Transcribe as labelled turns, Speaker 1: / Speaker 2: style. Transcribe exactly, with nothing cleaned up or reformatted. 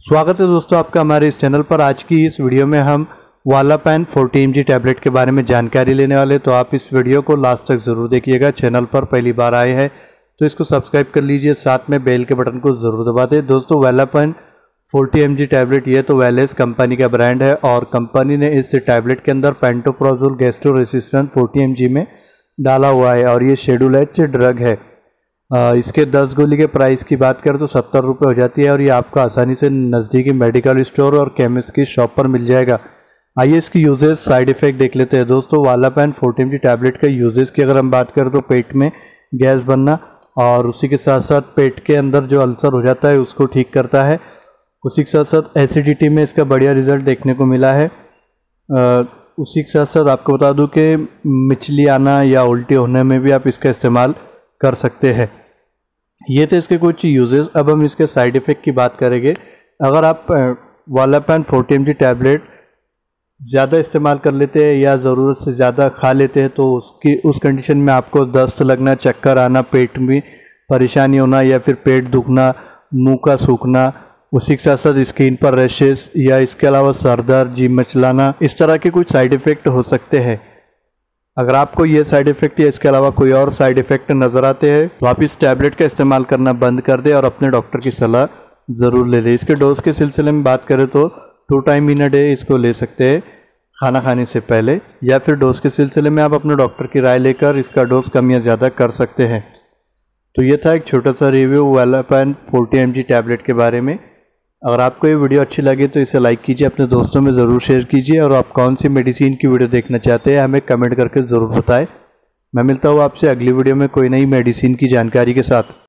Speaker 1: स्वागत है दोस्तों आपका हमारे इस चैनल पर। आज की इस वीडियो में हम वालापैन फोर्टी एम जी टैबलेट के बारे में जानकारी लेने वाले, तो आप इस वीडियो को लास्ट तक ज़रूर देखिएगा। चैनल पर पहली बार आए हैं तो इसको सब्सक्राइब कर लीजिए, साथ में बेल के बटन को ज़रूर दबा दें। दोस्तों वालापैन फोर्टी एम जी टैबलेट ये तो वेलेस कंपनी का ब्रांड है और कंपनी ने इस टैबलेट के अंदर pantoprazole gastro resistant forty M G में डाला हुआ है और ये शेड्यूल एच ड्रग है। इसके दस गोली के प्राइस की बात करें तो सत्तर रुपये हो जाती है और ये आपको आसानी से नज़दीकी मेडिकल स्टोर और केमिस्ट की शॉप पर मिल जाएगा। आइए इसकी यूजेस साइड इफ़ेक्ट देख लेते हैं। दोस्तों वालापैन फोर्टी एम जी टैबलेट का यूजेस की अगर हम बात करें तो पेट में गैस बनना और उसी के साथ साथ पेट के अंदर जो अल्सर हो जाता है उसको ठीक करता है। उसी के साथ साथ एसिडिटी में इसका बढ़िया रिजल्ट देखने को मिला है। आ, उसी के साथ साथ आपको बता दूं कि मिचली आना या उल्टी होने में भी आप इसका इस्तेमाल कर सकते हैं। ये थे इसके कुछ यूजेस। अब हम इसके साइड इफ़ेक्ट की बात करेंगे। अगर आप वालापैन फोर्टी एम जी टैबलेट ज़्यादा इस्तेमाल कर लेते हैं या ज़रूरत से ज़्यादा खा लेते हैं तो उसकी उस कंडीशन में आपको दस्त लगना, चक्कर आना, पेट में परेशानी होना या फिर पेट दुखना, मुंह का सूखना, उसी के साथ साथ स्किन पर रैशेस या इसके अलावा सर दर्द, जी मचलाना, इस तरह के कुछ साइड इफ़ेक्ट हो सकते हैं। अगर आपको ये साइड इफ़ेक्ट या इसके अलावा कोई और साइड इफ़ेक्ट नज़र आते हैं तो आप इस टैबलेट का इस्तेमाल करना बंद कर दें और अपने डॉक्टर की सलाह ज़रूर ले लें। इसके डोज के सिलसिले में बात करें तो two time in a day इसको ले सकते हैं खाना खाने से पहले, या फिर डोज के सिलसिले में आप अपने डॉक्टर की राय लेकर इसका डोज कम या ज़्यादा कर सकते हैं। तो ये था एक छोटा सा रिव्यू वालापैन फोर्टी एम जी टैबलेट के बारे में। अगर आपको ये वीडियो अच्छी लगे तो इसे लाइक कीजिए, अपने दोस्तों में ज़रूर शेयर कीजिए और आप कौन सी मेडिसिन की वीडियो देखना चाहते हैं हमें कमेंट करके ज़रूर बताएं। मैं मिलता हूँ आपसे अगली वीडियो में कोई नई मेडिसिन की जानकारी के साथ।